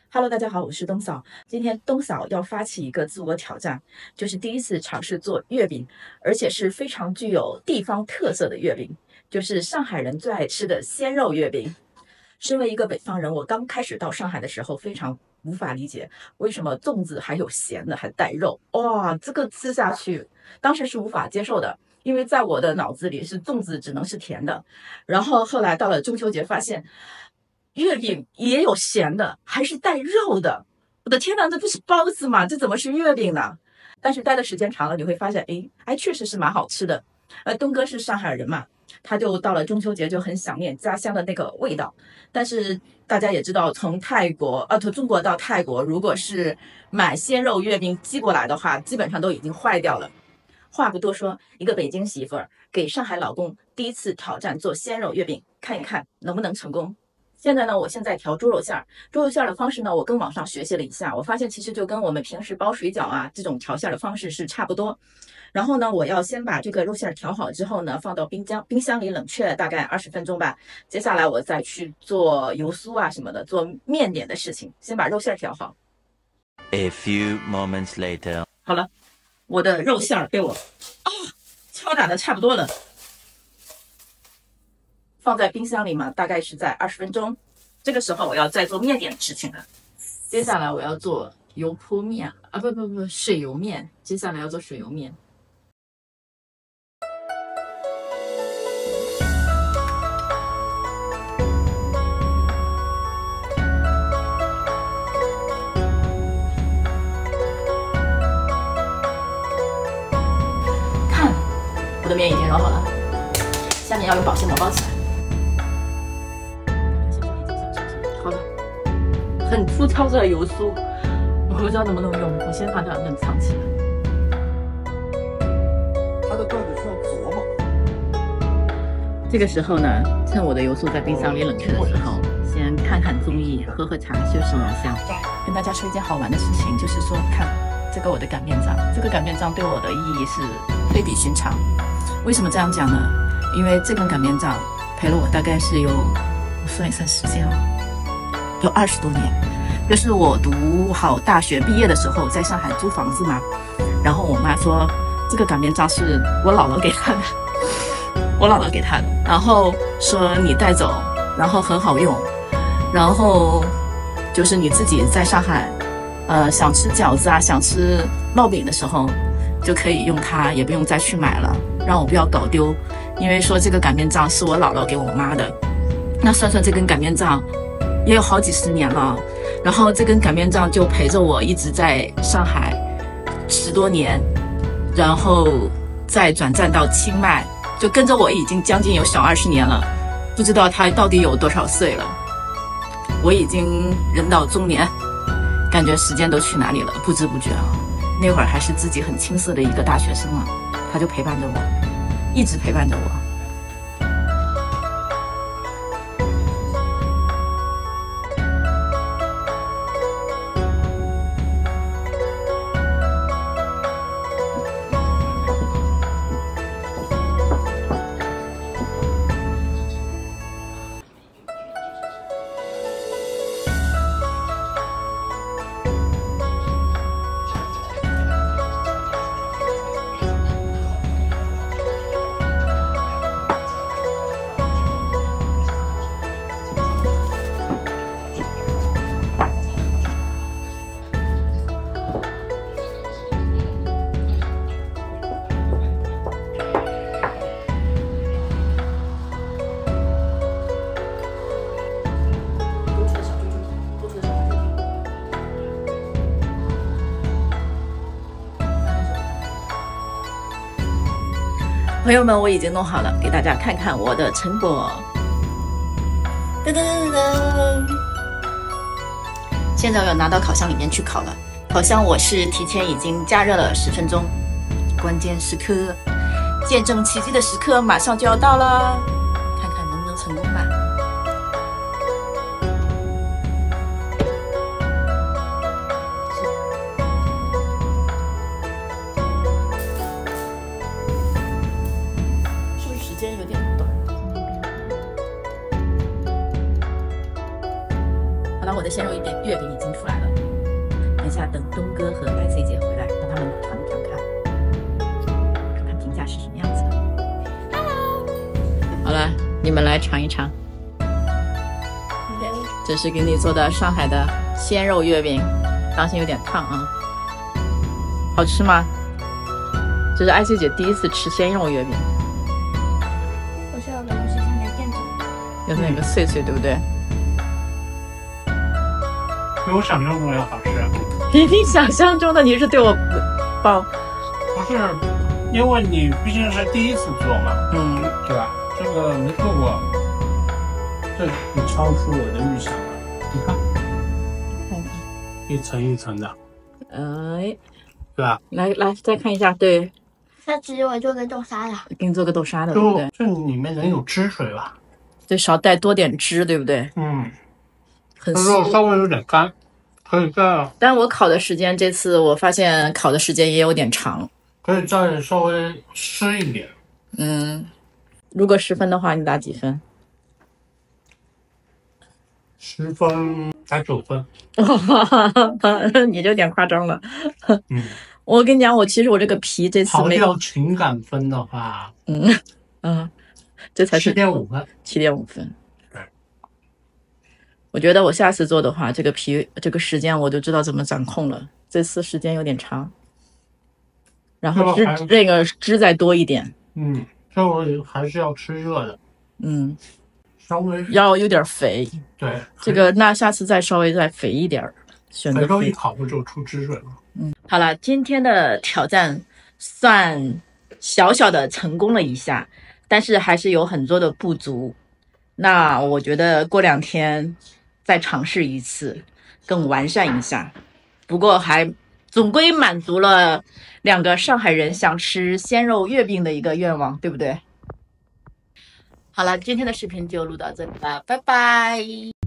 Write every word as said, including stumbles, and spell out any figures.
Hello，大家好，我是东嫂。今天东嫂要发起一个自我挑战，就是第一次尝试做月饼，而且是非常具有地方特色的月饼，就是上海人最爱吃的鲜肉月饼。身为一个北方人，我刚开始到上海的时候，非常无法理解为什么粽子还有咸的，还带肉。哇，这个吃下去，当时是无法接受的，因为在我的脑子里是粽子只能是甜的。然后后来到了中秋节，发现月饼也有咸的，还是带肉的。我的天哪，这不是包子吗？这怎么是月饼呢？但是待的时间长了，你会发现，哎，哎，确实是蛮好吃的。呃，东哥是上海人嘛，他就到了中秋节就很想念家乡的那个味道。但是大家也知道，从泰国，呃，从中国到泰国，如果是买鲜肉月饼寄过来的话，基本上都已经坏掉了。话不多说，一个北京媳妇儿给上海老公第一次挑战做鲜肉月饼，看一看能不能成功。现在呢，我现在调猪肉馅儿。猪肉馅儿的方式呢，我跟网上学习了一下，我发现其实就跟我们平时包水饺啊这种调馅的方式是差不多。然后呢，我要先把这个肉馅调好之后呢，放到冰箱冰箱里冷却大概二十分钟吧。接下来我再去做油酥啊什么的，做面点的事情。先把肉馅调好。 A few moments later， 好了，我的肉馅被我啊敲打的差不多了。放在冰箱里嘛，大概是在二十分钟。这个时候我要再做面点的事情了。接下来我要做油泼面啊，不不不，水油面。接下来要做水油面。看，我的面已经揉好了，下面要用保鲜膜包起来。好了，很粗糙的油酥，我不知道能不能用，我先把它冷藏起来。 它的段子需要琢磨。 这个时候呢，趁我的油酥在冰箱里冷却的时候，先看看综艺，喝喝茶，休息一下。跟大家说一件好玩的事情，就是说，看这个我的擀面杖，这个擀面杖对我的意义是非比寻常。为什么这样讲呢？因为这根擀面杖陪了我大概是有，我算一算时间啊。有二十多年，就是我读好大学毕业的时候，在上海租房子嘛。然后我妈说，这个擀面杖是我姥姥给她的，我姥姥给她的。然后说你带走，然后很好用。然后就是你自己在上海，呃，想吃饺子啊，想吃烙饼的时候，就可以用它，也不用再去买了，让我不要搞丢。因为说这个擀面杖是我姥姥给我妈的，那算算这根擀面杖。也有好几十年了，然后这根擀面杖就陪着我一直在上海十多年，然后再转战到清迈，就跟着我已经将近有小二十年了，不知道他到底有多少岁了。我已经人到中年，感觉时间都去哪里了，不知不觉啊。那会儿还是自己很青涩的一个大学生啊，他就陪伴着我，一直陪伴着我。朋友们，我已经弄好了，给大家看看我的成果。噔噔噔噔，现在我要拿到烤箱里面去烤了。烤箱我是提前已经加热了十分钟。关键时刻，见证奇迹的时刻马上就要到了，看看能不能成功吧。时间有点短。好了，我的的鲜肉月饼月饼已经出来了，等一下等东哥和 I C 姐回来，让他们尝一尝看，看看评价是什么样子的。好了，你们来尝一尝，这是给你做的上海的鲜肉月饼，当心有点烫啊。好吃吗？这是 I C 姐第一次吃鲜肉月饼， 我是有个东西像没见着， 有那个碎碎，对不对？ 比我想象中要好吃。 比你想象中的，你是对我包？ 不是，因为你毕竟是第一次做嘛， 嗯， 对吧？这个没做过，这你超出我的预想了。你看， 看看， 一层一层的， 哎， 对吧？ 来来再看一下，对， 下次我做个豆沙的。 给你做个豆沙的，对不就对？ 这里面能有汁水吧？ 对，少带多点汁，对不对？ 嗯， 很这肉酥。 稍微有点干，可以再但我烤的时间，这次我发现烤的时间也有点长。 可以再稍微湿一点。 嗯，如果十分的话，你打几分？ 十分打九分。 你这有点夸张了。 嗯， 我跟你讲，我其实我这个皮这次没， 刨掉情感分的话， 嗯嗯，这才七是点五分。 七点五分。 对， 我觉得我下次做的话，这个皮这个时间我就知道怎么掌控了。这次时间有点长，然后汁这个还这个汁再多一点， 嗯，这个还是要吃热的， 嗯， 稍微要有点肥。 对这个那下次再稍微再肥一点儿，选择肥肉一肥。 烤不就出汁水了？ 好了，今天的挑战算小小的成功了一下，但是还是有很多的不足。那我觉得过两天再尝试一次，更完善一下。不过还总归满足了两个上海人想吃鲜肉月饼的一个愿望，对不对？好了，今天的视频就录到这里了，拜拜。